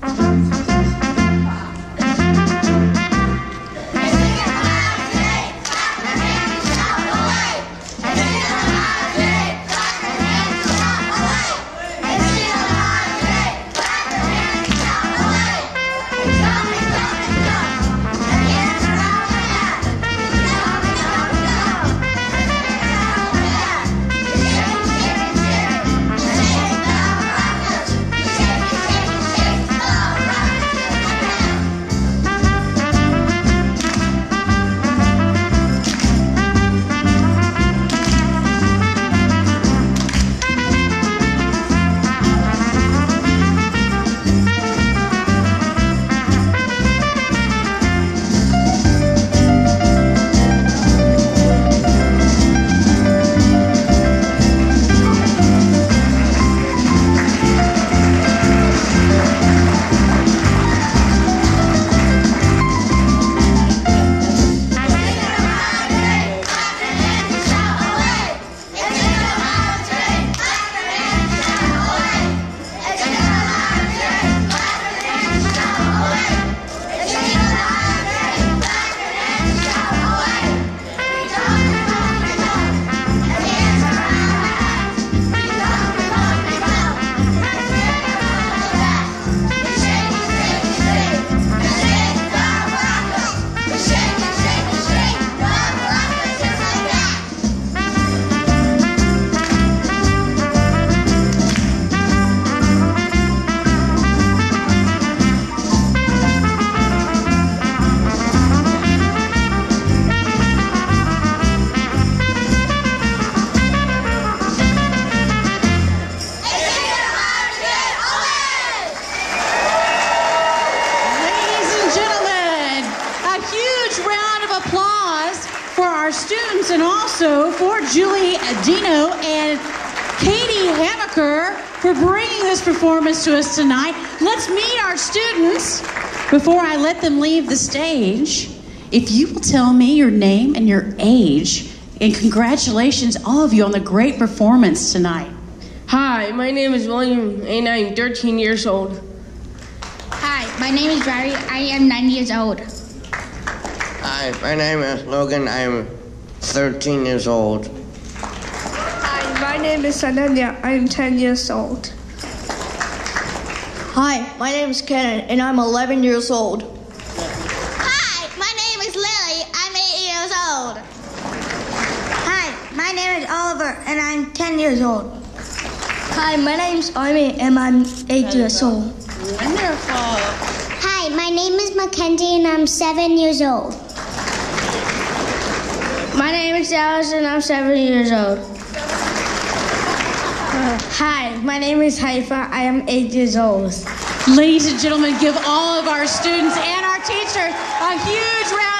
And also for Julie Dino and Katie Hamaker for bringing this performance to us tonight. Let's meet our students before I let them leave the stage. If you will tell me your name and your age, and congratulations all of you on the great performance tonight. Hi, my name is William and I'm 13 years old. Hi, my name is Barry. I am 9 years old. Hi, my name is Logan. I am 13 years old. Hi, my name is Ananya. I'm 10 years old. Hi, my name is Kenan, and I'm 11 years old. Hi, my name is Lily. I'm 8 years old. Hi, my name is Oliver, and I'm 10 years old. Hi, my name is Amy, and I'm 8 years old. Wonderful. Hi, my name is Mackenzie, and I'm 7 years old. My name is Dallas and I'm 7 years old. Hi, my name is Haifa. I am 8 years old. Ladies and gentlemen, give all of our students and our teachers a huge round